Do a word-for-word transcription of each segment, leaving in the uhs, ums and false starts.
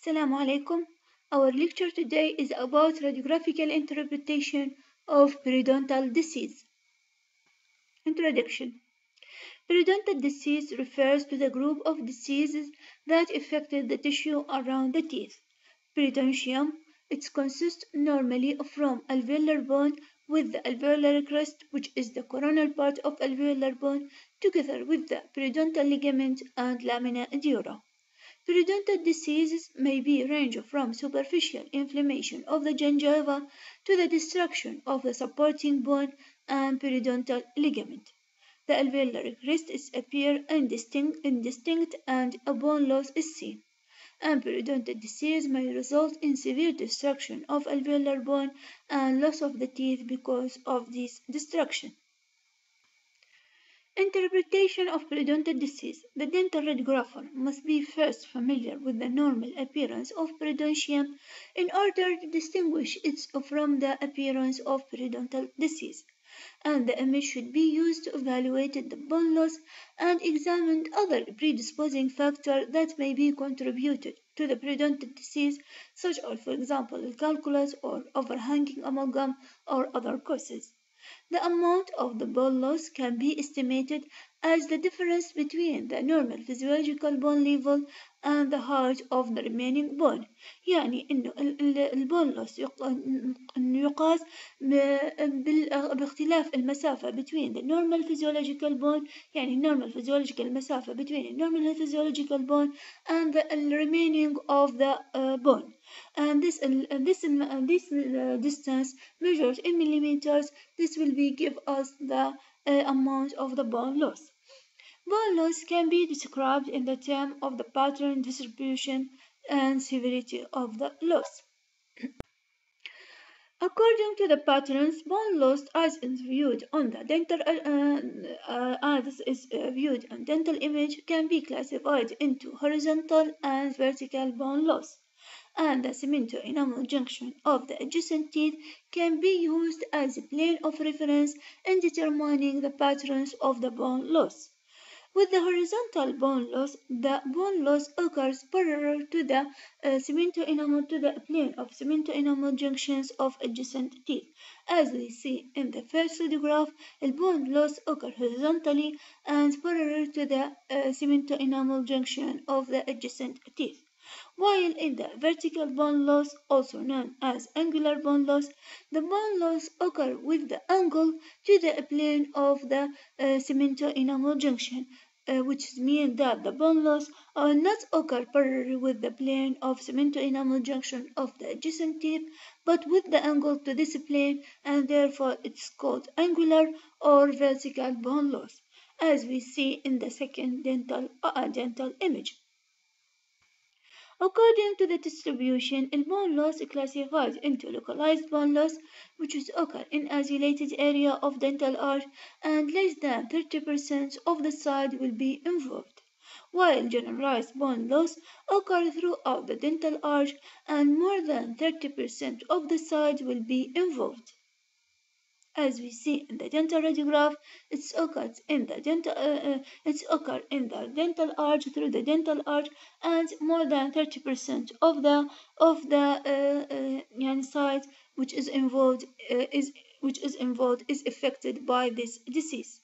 Assalamu alaikum. Our lecture today is about radiographical interpretation of periodontal disease. Introduction. Periodontal disease refers to the group of diseases that affected the tissue around the teeth. Periodontium, it consists normally from alveolar bone with the alveolar crest, which is the coronal part of alveolar bone, together with the periodontal ligament and lamina dura. Periodontal diseases may be range from superficial inflammation of the gingiva to the destruction of the supporting bone and periodontal ligament. The alveolar crest is appear indistinct, indistinct and a bone loss is seen. And periodontal disease may result in severe destruction of alveolar bone and loss of the teeth because of this destruction. Interpretation of periodontal disease. The dental radiographer must be first familiar with the normal appearance of periodontium in order to distinguish it from the appearance of periodontal disease, and the image should be used to evaluate the bone loss and examine other predisposing factors that may be contributed to the periodontal disease, such as, for example, calculus or overhanging amalgam or other causes. The amount of the bone loss can be estimated as the difference between the normal physiological bone level and the height of the remaining bone. يعني إنه البون loss يقاس باختلاف المسافة between the normal physiological bone يعني normal physiological مسافة between the normal physiological bone and the remaining of the uh, bone. And this uh, this uh, this uh, distance measured in millimeters. This will be give us the uh, amount of the bone loss. Bone loss can be described in the term of the pattern, distribution, and severity of the loss. According to the patterns, bone loss as is viewed on the dental uh, uh, as is uh, viewed on dental image can be classified into horizontal and vertical bone loss, and the cemento-enamel junction of the adjacent teeth can be used as a plane of reference in determining the patterns of the bone loss. With the horizontal bone loss, the bone loss occurs parallel to the uh, cemento-enamel to the plane of cemento-enamel junctions of adjacent teeth. As we see in the first photograph, the bone loss occurs horizontally and parallel to the uh, cemento-enamel junction of the adjacent teeth. While in the vertical bone loss, also known as angular bone loss, the bone loss occurs with the angle to the plane of the uh, cemento-enamel junction, uh, which means that the bone loss will not occur parallel with the plane of cemento-enamel junction of the adjacent teeth, but with the angle to this plane, and therefore it's called angular or vertical bone loss, as we see in the second dental, uh, dental image. According to the distribution, the bone loss is classified into localized bone loss, which is occur in isolated area of dental arch, and less than thirty percent of the side will be involved, while generalized bone loss occurs throughout the dental arch, and more than thirty percent of the side will be involved. As we see in the dental radiograph, it's occurs in the dental, uh, uh, it's occur in the dental arch through the dental arch, and more than thirty percent of the of the uh, uh, side which is involved uh, is which is involved is affected by this disease.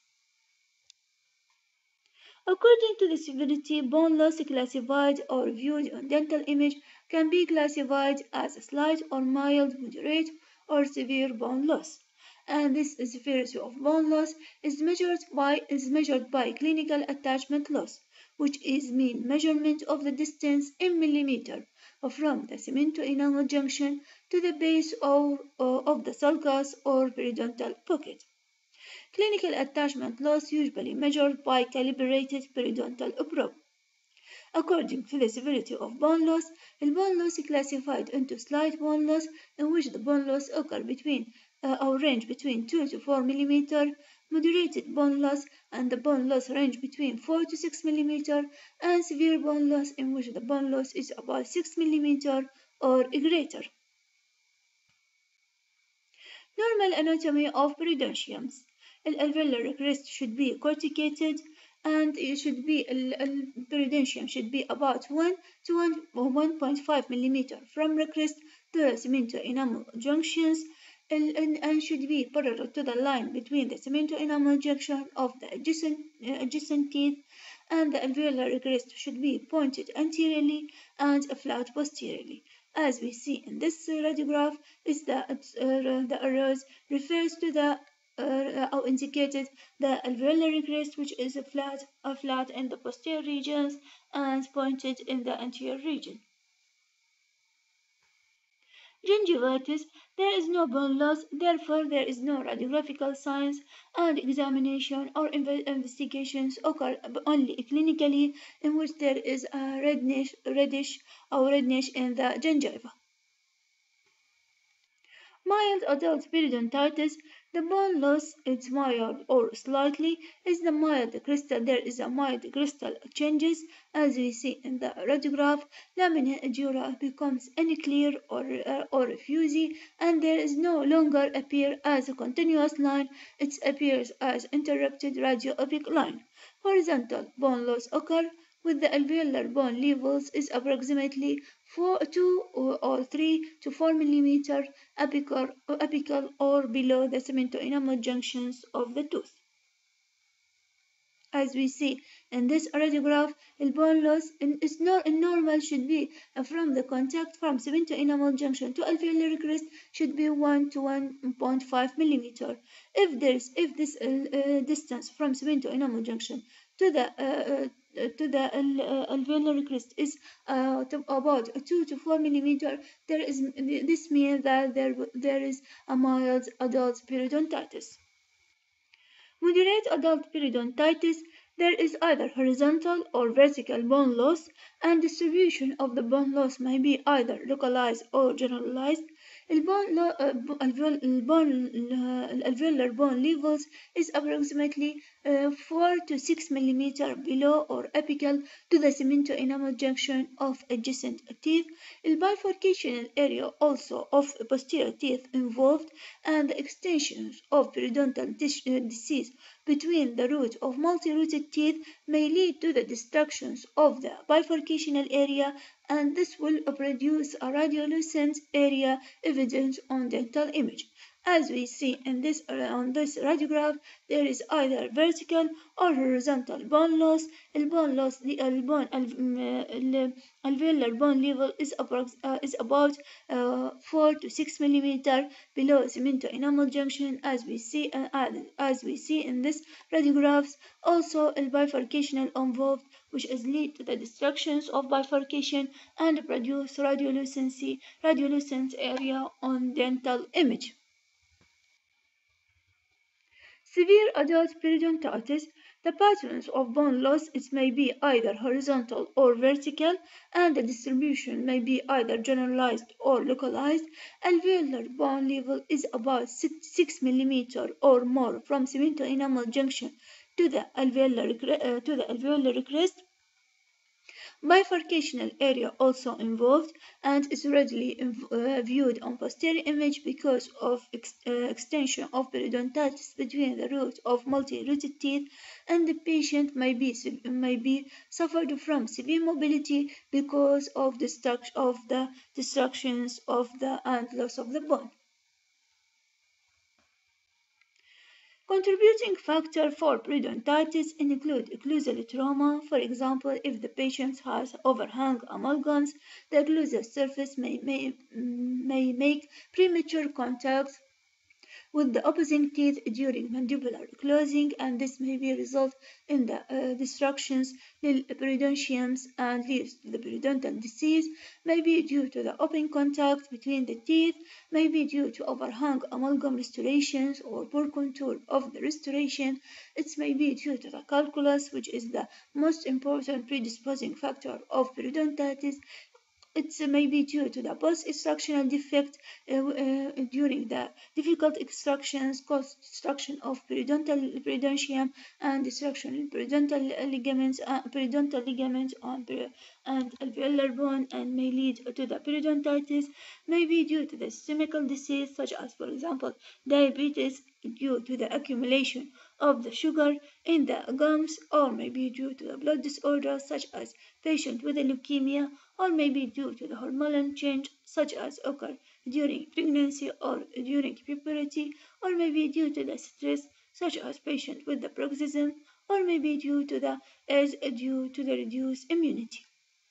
According to the severity, bone loss classified or viewed on dental image can be classified as slight or mild, moderate, or severe bone loss. And this severity of bone loss is measured by is measured by clinical attachment loss, which is mean measurement of the distance in millimeter from the cemento-enamel junction to the base of, of the sulcus or periodontal pocket. Clinical attachment loss usually measured by calibrated periodontal probe. According to the severity of bone loss, the bone loss is classified into slight bone loss, in which the bone loss occurs between uh, or range between two to four millimeter, moderated bone loss, and the bone loss range between four to six millimeter, and severe bone loss, in which the bone loss is about six millimeter or greater. Normal anatomy of periodontiums. The alveolar crest should be corticated, and it should be the periodontium should be about one to one or one point five millimeter from recrest to the cemento enamel junctions and, and, and should be parallel to the line between the cemento enamel junction of the adjacent, uh, adjacent teeth, and the alveolar crest should be pointed anteriorly and flat posteriorly. As we see in this radiograph, is the, uh, the arrows refers to the uh, or indicated the alveolar crest, which is a flat, a flat in the posterior regions and pointed in the anterior region. Gingivitis, there is no bone loss, therefore there is no radiographical signs, and examination or inve investigations occur only clinically, in which there is a reddish, reddish or reddish in the gingiva. Mild adult periodontitis, the bone loss is mild or slightly, is the mild crystal. There is a mild crystal changes, as we see in the radiograph. Lamina dura becomes unclear or, uh, or fuzzy, and there is no longer appear as a continuous line. It appears as interrupted radio-oblique line. Horizontal bone loss occur with the alveolar bone levels is approximately four, two or, or three to four millimeter apical, apical or below the cemento enamel junctions of the tooth. As we see in this radiograph, the bone loss in, is not in normal should be uh, from the contact from cemento enamel junction to alveolar crest should be one to one point five millimeter. If there's if this uh, uh, distance from cemento enamel junction to the uh, uh, to the uh, alveolar crest is uh, to about two to four millimeter, there is this means that there there is a mild adult periodontitis. Moderate adult periodontitis, there is either horizontal or vertical bone loss, and distribution of the bone loss may be either localized or generalized. البون lo- uh, bo- alveol- البون- uh, alveolar bone levels is approximately uh, four to six millimeter below or apical to the cemento enamel junction of adjacent teeth. The bifurcational area also of posterior teeth involved, and the extensions of periodontal dis- uh, disease between the root of multi-rooted teeth may lead to the destruction of the bifurcational area, and this will produce a radiolucent area evident on dental image. As we see in this, uh, on this radiograph, there is either vertical or horizontal bone loss. The bone loss, the bone, alveolar bone level is, approx- uh, is about uh, four to six millimeter below cemento enamel junction, as we see uh, as we see in this radiographs. Also, a bifurcational involved, which is lead to the destructions of bifurcation and produce radiolucency, radiolucent area on dental image. Severe adult periodontitis, the patterns of bone loss is may be either horizontal or vertical, and the distribution may be either generalized or localized. Alveolar bone level is about six, six millimeter or more from cemento enamel junction to the alveolar, uh, to the alveolar crest. Bifurcational area also involved and is readily uh, viewed on posterior image because of ex uh, extension of periodontitis between the root of multi-rooted teeth, and the patient may be, may be suffered from severe mobility because of the, of the destructions of the and loss of the bone. Contributing factors for periodontitis include occlusal trauma. For example, if the patient has overhang amalgams, the occlusal surface may, may, may make premature contact with the opposing teeth during mandibular closing, and this may be result in the uh, destructions in periodontiums and leads to the periodontal disease, may be due to the open contact between the teeth, may be due to overhang amalgam restorations or poor contour of the restoration. It may be due to the calculus, which is the most important predisposing factor of periodontitis. It may be due to the post-extractional defect uh, uh, during the difficult extractions, caused destruction of periodontal periodontium and destruction in periodontal ligaments, uh, periodontal ligaments on peri and alveolar bone, and may lead to the periodontitis. May be due to the systemic disease, such as, for example, diabetes, due to the accumulation of the sugar in the gums, or may be due to the blood disorders such as patient with a leukemia, or may be due to the hormonal change such as occur during pregnancy or during puberty, or may be due to the stress such as patient with the paroxysm, or may be due to the is due to the reduced immunity.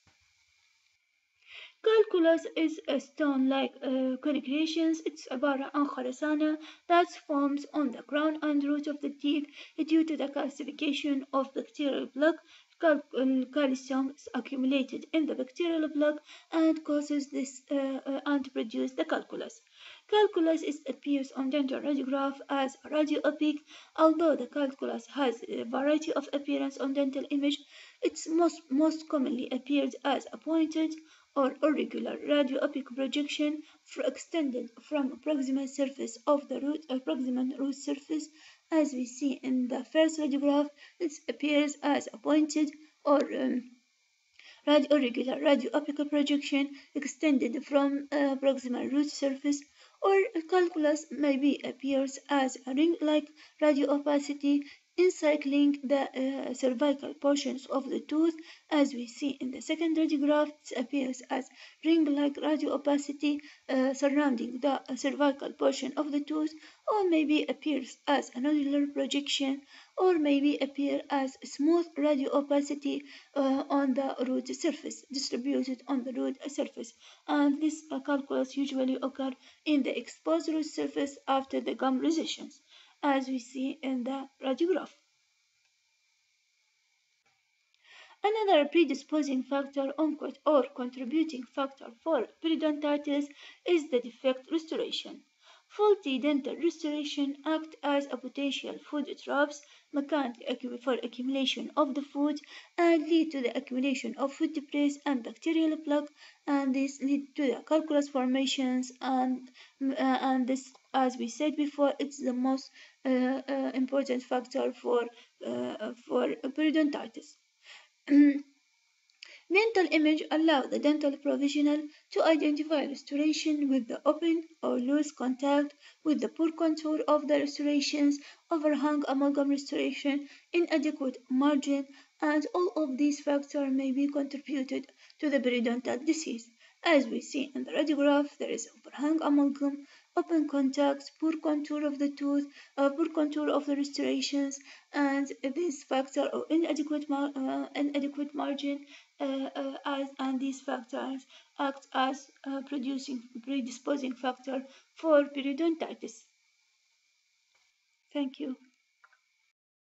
Calculus is a stone-like uh, concretion. It's عبارة عن خرسانة that forms on the crown and root of the teeth due to the calcification of bacterial plaque. Cal calcium is accumulated in the bacterial plaque and causes this uh, uh, and produce the calculus. Calculus is appears on dental radiograph as radio-opaque. Although the calculus has a variety of appearance on dental image, it's most most commonly appears as a pointed or irregular radio-opaque projection extended from proximal surface of the root uh, proximal root surface. As we see in the first radiograph, it appears as a pointed or um, radio irregular radio-opaque projection extended from uh, proximal root surface, or calculus maybe appears as a ring-like radio opacity encircling the uh, cervical portions of the tooth. As we see in the second radiograph, it appears as ring-like radio opacity uh, surrounding the uh, cervical portion of the tooth, or maybe appears as a nodular projection, or maybe appear as smooth radio opacity uh, on the root surface, distributed on the root surface. And this uh, calculus usually occur in the exposed root surface after the gum recessions, as we see in the radiograph. Another predisposing factor or contributing factor for periodontitis is the defect restoration. Faulty dental restoration act as a potential food traps مكان for accumulation of the food and lead to the accumulation of food debris and bacterial plaque, and this lead to the calculus formations, and uh, and this, as we said before, it's the most uh, uh, important factor for uh, for periodontitis. Dental image allow the dental professional to identify restoration with the open or loose contact, with the poor contour of the restorations, overhang amalgam restoration, inadequate margin, and all of these factors may be contributed to the periodontal disease. As we see in the radiograph, there is overhang amalgam, open contact, poor contour of the tooth, uh, poor contour of the restorations, and this factor or inadequate, mar uh, inadequate margin uh, uh, as, and these factors act as uh, producing predisposing factor for periodontitis. Thank you.